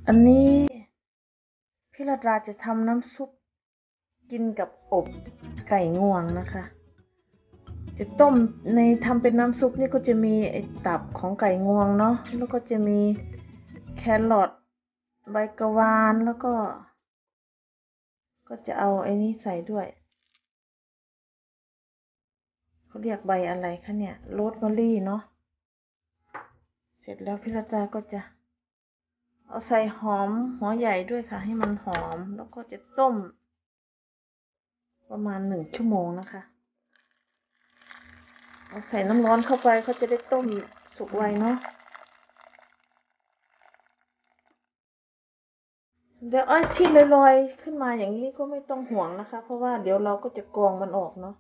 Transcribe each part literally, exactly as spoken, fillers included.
อันนี้พี่รัตราจะทำน้ำซุปกินกับอบไก่งวงนะคะจะต้มในทำเป็นน้ำซุปนี่ก็จะมีไอตับของไก่งวงเนาะแล้วก็จะมีแครอทใบกะวานแล้วก็ก็จะเอาไอ้นี้ใส่ด้วยเขาเรียกใบอะไรคะเนี่ยโรสแมรี่เนาะเสร็จแล้วพี่รัตราก็จะเอาใส่หอมหัวใหญ่ด้วยค่ะให้มันหอมแล้วก็จะต้มประมาณหนึ่งชั่วโมงนะคะเอาใส่น้ำร้อนเข้าไปเขาจะได้ต้มสุกไวเนาะเดี๋ยวไอ้ที่ลอยๆขึ้นมาอย่างนี้ก็ไม่ต้องห่วงนะคะเพราะว่าเดี๋ยวเราก็จะกรองมันออกเนาะ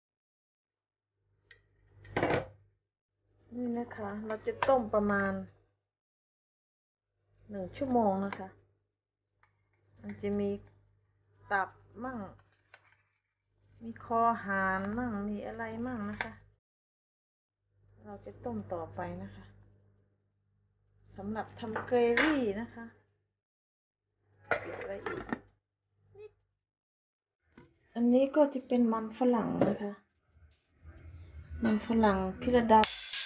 นี่นะคะเราจะต้มประมาณหนึ่งชั่วโมงนะคะมันจะมีตับมั่งมีคอหานมั่งมีอะไรมั่งนะคะเราจะต้มต่อไปนะคะสำหรับทำเกรวี่นะคะอะไรอีกอันนี้ก็จะเป็นมันฝรั่งนะคะมันฝรั่งพิรดา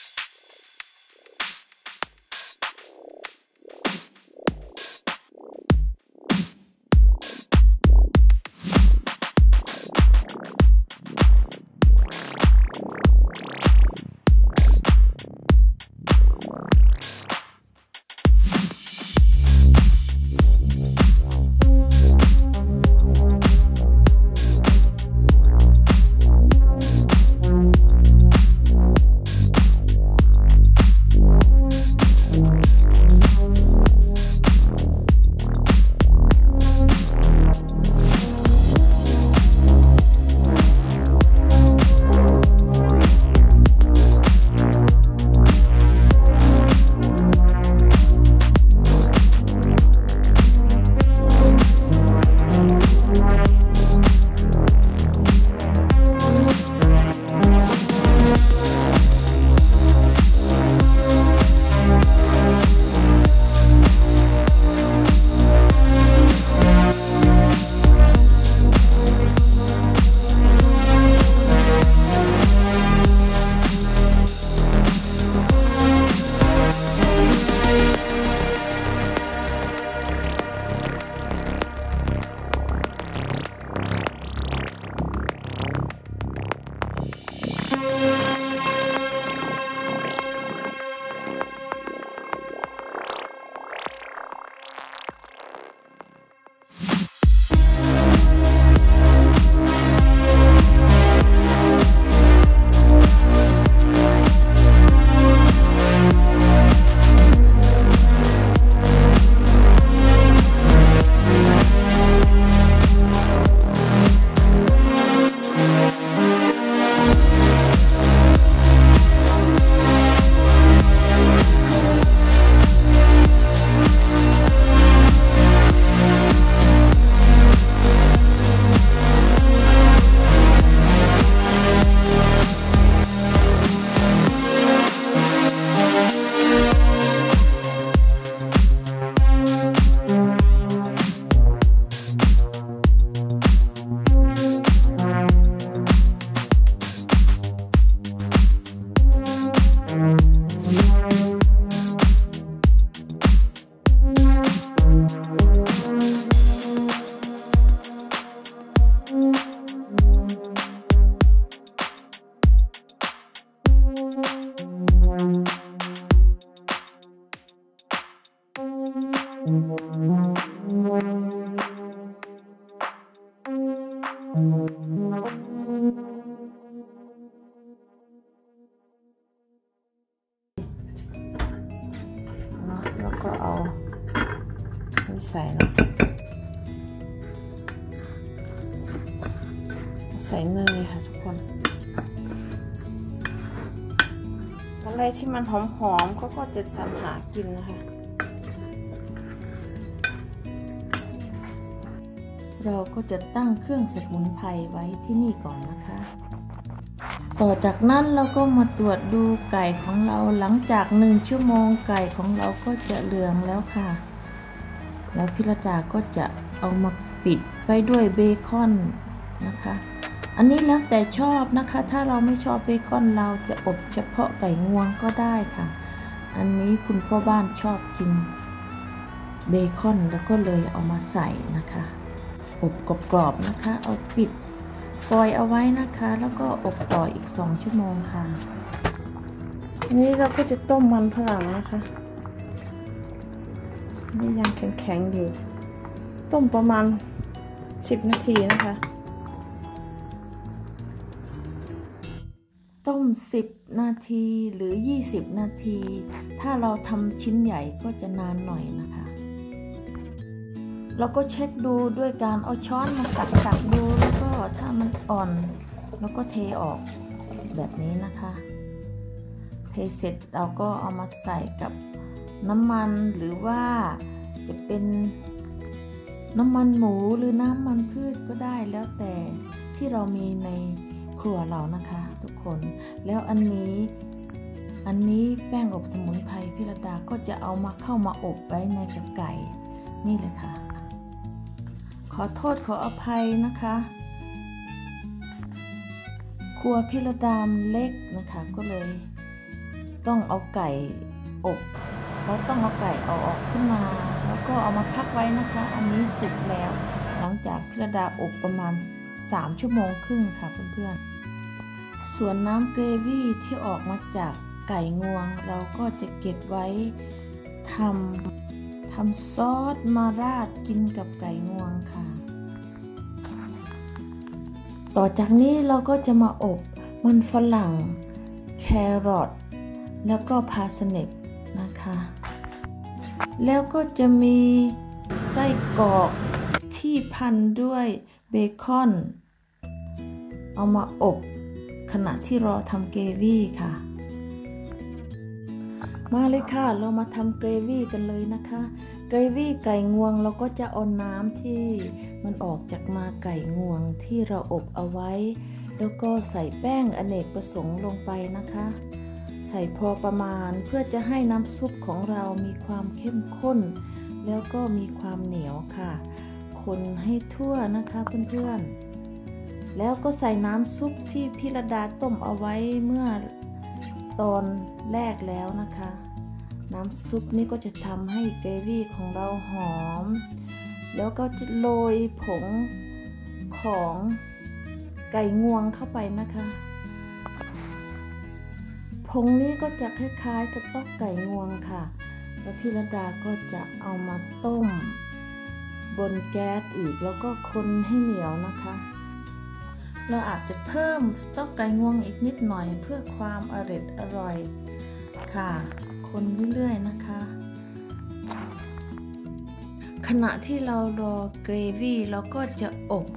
แล้วก็เอาใส่เนาะใส่เนยค่ะทุกคนอะไรที่มันหอมๆเขาก็จะสรรหากินนะคะเราก็จะตั้งเครื่องสมุนไพรไว้ที่นี่ก่อนนะคะต่อจากนั้นเราก็มาตรวจดูไก่ของเราหลังจากหนึ่งชั่วโมงไก่ของเราก็จะเหลืองแล้วค่ะแล้วพิรดาก็จะเอามาปิดไว้ด้วยเบคอนนะคะอันนี้แล้วแต่ชอบนะคะถ้าเราไม่ชอบเบคอนเราจะอบเฉพาะไก่งวงก็ได้ค่ะอันนี้คุณพ่อบ้านชอบกินเบคอนแล้วก็เลยเอามาใส่นะคะอบกรอบๆนะคะเอาปิดฟอยล์เอาไว้นะคะแล้วก็อบต่ออีกสองชั่วโมงค่ะอันนี้เราก็จะต้มมันฝรั่งนะคะนี่ยังแข็งๆอยู่ต้มประมาณสิบนาทีนะคะต้มสิบนาทีหรือยี่สิบนาทีถ้าเราทำชิ้นใหญ่ก็จะนานหน่อยนะคะเราก็เช็คดูด้วยการเอาช้อนมาตักตักดูแล้วก็ถ้ามันอ่อนแล้วก็เทออกแบบนี้นะคะเทเสร็จเราก็เอามาใส่กับน้ำมันหรือว่าจะเป็นน้ำมันหมูหรือน้ำมันพืชก็ได้แล้วแต่ที่เรามีในครัวเรานะคะทุกคนแล้วอันนี้อันนี้แป้งอบสมุนไพรพิรดาก็จะเอามาเข้ามาอบไว้ในกับไก่นี่เลยค่ะขอโทษขออภัยนะคะครัวพิรดามเล็กนะคะก็เลยต้องเอาไก่อบเราต้องเอาไก่เอาออกขึ้นมาแล้วก็เอามาพักไว้นะคะอันนี้สุกแล้วหลังจากพิรดาอบประมาณสามชั่วโมงครึ่งค่ะเพื่อนๆส่วนน้ำเกรวี่ที่ออกมาจากไก่งวงเราก็จะเก็บไว้ทำทำซอสมาราดกินกับไก่งวงค่ะต่อจากนี้เราก็จะมาอบมันฝรั่งแครอทแล้วก็พาสเนปนะคะแล้วก็จะมีไส้กรอกที่พันด้วยเบคอนเอามาอบขณะที่รอทำเกรวี่ค่ะมาเลยค่ะเรามาทำเกรวี่กันเลยนะคะเกรวี่ไก่งวงเราก็จะเอาน้ำที่มันออกจากมาไก่งวงที่เราอบเอาไว้แล้วก็ใส่แป้งอเนกประสงค์ลงไปนะคะใส่พอประมาณเพื่อจะให้น้ำซุปของเรามีความเข้มข้นแล้วก็มีความเหนียวค่ะคนให้ทั่วนะคะเพื่อนๆแล้วก็ใส่น้ำซุปที่พิรดาต้มเอาไว้เมื่อตอนแรกแล้วนะคะน้ำซุปนี้ก็จะทำให้เกรวี่ของเราหอมแล้วก็จะโรยผงของไก่งวงเข้าไปนะคะผงนี้ก็จะคล้ายๆสต๊อกไก่งวงค่ะแล้วพิรดาก็จะเอามาต้มบนแก๊สอีกแล้วก็คนให้เหนียวนะคะเราอาจจะเพิ่มสต๊อกไก่งวงอีกนิดหน่อยเพื่อความอร่อยอร่อยค่ะคนเรื่อยๆนะคะขณะที่เรารอเกรวี่เราก็จะอบ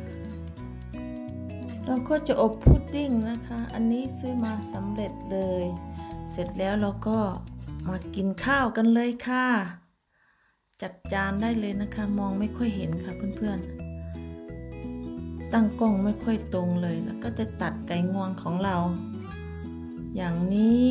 เราก็จะอบพุดดิ้งนะคะอันนี้ซื้อมาสำเร็จเลยเสร็จแล้วเราก็มากินข้าวกันเลยค่ะจัดจานได้เลยนะคะมองไม่ค่อยเห็นค่ะเพื่อนๆตั้งกล้องไม่ค่อยตรงเลยแล้วก็จะตัดไก่งวงของเราอย่างนี้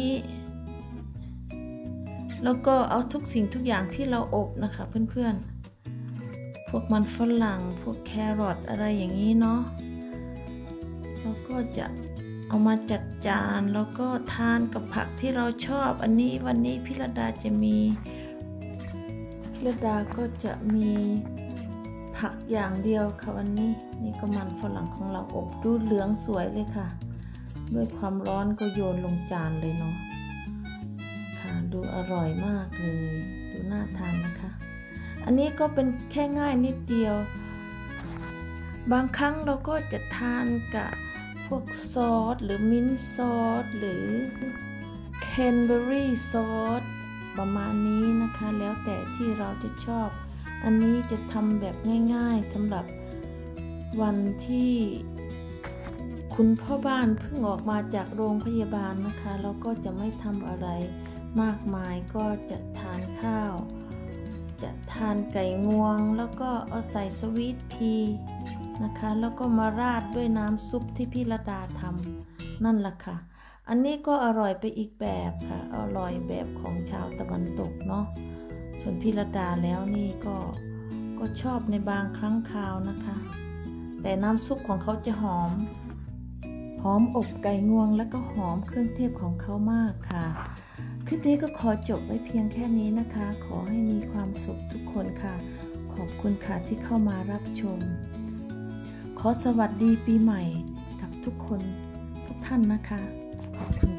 แล้วก็เอาทุกสิ่งทุกอย่างที่เราอบนะคะเพื่อนๆพวกมันฝรั่งพวกแครอทอะไรอย่างนี้เนาะแล้วก็จะเอามาจัดจานแล้วก็ทานกับผักที่เราชอบอันนี้วันนี้พิรดาจะมีพิรดาก็จะมีผักอย่างเดียวค่ะวันนี้นี่ก็มันฝรั่งของเราอบดูเหลืองสวยเลยค่ะด้วยความร้อนก็โยนลงจานเลยเนาะค่ะดูอร่อยมากเลยดูน่าทานนะคะอันนี้ก็เป็นแค่ง่ายนิดเดียวบางครั้งเราก็จะทานกับพวกซอสหรือมิ้นท์ซอสหรือแคนเบอรี่ซอสประมาณนี้นะคะแล้วแต่ที่เราจะชอบอันนี้จะทำแบบง่ายๆสำหรับวันที่คุณพ่อบ้านเพิ่งออกมาจากโรงพยาบาลนะคะเราก็จะไม่ทำอะไรมากมายก็จะทานข้าวจะทานไก่งวงแล้วก็เอาใส่สวีทพีนะคะแล้วก็มาราดด้วยน้ำซุปที่พิรดาทำนั่นแหละค่ะอันนี้ก็อร่อยไปอีกแบบค่ะอร่อยแบบของชาวตะวันตกเนาะส่วนพี่รัตดาแล้วนี่ก็ก็ชอบในบางครั้งคราวนะคะ แต่น้ำซุปของเขาจะหอมหอมอบไก่งวงและก็หอมเครื่องเทศของเขามากค่ะคลิปนี้ก็ขอจบไว้เพียงแค่นี้นะคะ ขอให้มีความสุขทุกคนค่ะขอบคุณค่ะที่เข้ามารับชมขอสวัสดีปีใหม่กับทุกคนทุกท่านนะคะขอบคุณ